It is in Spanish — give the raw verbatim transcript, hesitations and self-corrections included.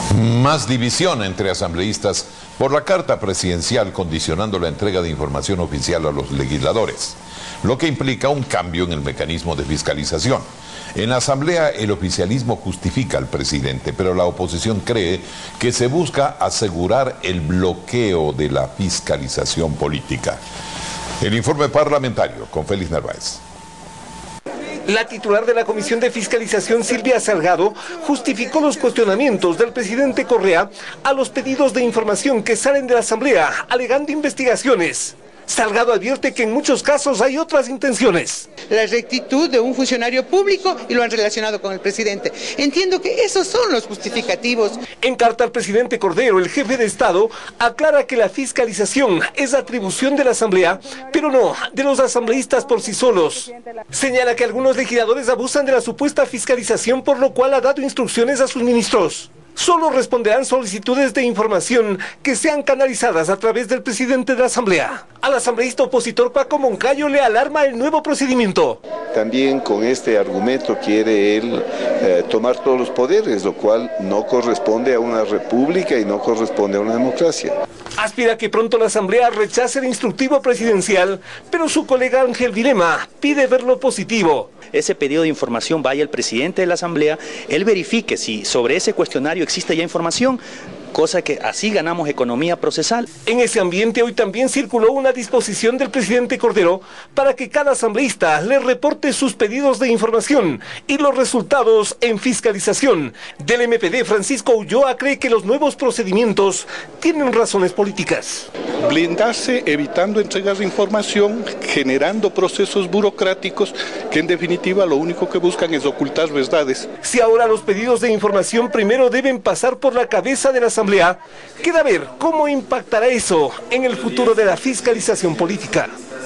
Más división entre asambleístas por la carta presidencial condicionando la entrega de información oficial a los legisladores, lo que implica un cambio en el mecanismo de fiscalización. En la Asamblea el oficialismo justifica al presidente, pero la oposición cree que se busca asegurar el bloqueo de la fiscalización política. El informe parlamentario con Félix Narváez. La titular de la Comisión de Fiscalización, Silvia Salgado, justificó los cuestionamientos del presidente Correa a los pedidos de información que salen de la Asamblea, alegando investigaciones. Salgado advierte que en muchos casos hay otras intenciones. La rectitud de un funcionario público y lo han relacionado con el presidente. Entiendo que esos son los justificativos. En carta al presidente Cordero, el jefe de Estado aclara que la fiscalización es atribución de la Asamblea, pero no de los asambleístas por sí solos. Señala que algunos legisladores abusan de la supuesta fiscalización, por lo cual ha dado instrucciones a sus ministros. Solo responderán solicitudes de información que sean canalizadas a través del presidente de la Asamblea. Al asambleísta opositor Paco Moncayo le alarma el nuevo procedimiento. También con este argumento quiere él eh, tomar todos los poderes, lo cual no corresponde a una república y no corresponde a una democracia. Aspira que pronto la Asamblea rechace el instructivo presidencial, pero su colega Ángel Vilema pide verlo positivo. Ese pedido de información vaya al presidente de la Asamblea, él verifique si sobre ese cuestionario existe ya información, cosa que así ganamos economía procesal. En ese ambiente hoy también circuló una disposición del presidente Cordero para que cada asambleísta le reporte sus pedidos de información y los resultados en fiscalización. Del M P D, Francisco Ulloa cree que los nuevos procedimientos tienen razones políticas. Blindarse evitando entregas de información, generando procesos burocráticos que en definitiva lo único que buscan es ocultar verdades. Si ahora los pedidos de información primero deben pasar por la cabeza de la Asamblea, queda ver cómo impactará eso en el futuro de la fiscalización política.